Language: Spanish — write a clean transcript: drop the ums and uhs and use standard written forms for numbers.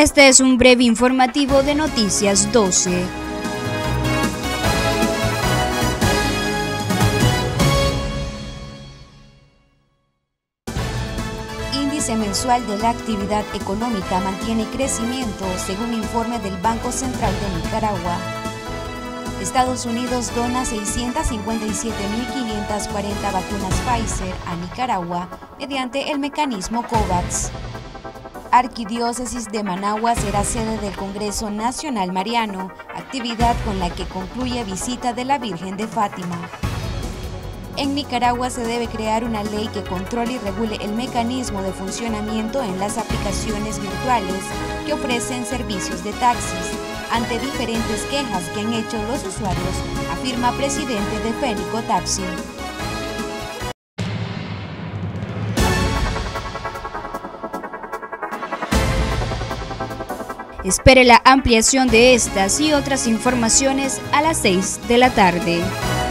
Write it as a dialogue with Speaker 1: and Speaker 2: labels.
Speaker 1: Este es un breve informativo de Noticias 12. Índice mensual de la actividad económica mantiene crecimiento, según informe del Banco Central de Nicaragua. Estados Unidos dona 657.540 vacunas Pfizer a Nicaragua mediante el mecanismo COVAX. Arquidiócesis de Managua será sede del Congreso Nacional Mariano, actividad con la que concluye visita de la Virgen de Fátima. En Nicaragua se debe crear una ley que controle y regule el mecanismo de funcionamiento en las aplicaciones virtuales que ofrecen servicios de taxis, ante diferentes quejas que han hecho los usuarios, afirma presidente de Fénico Taxi. Espere la ampliación de estas y otras informaciones a las 6 de la tarde.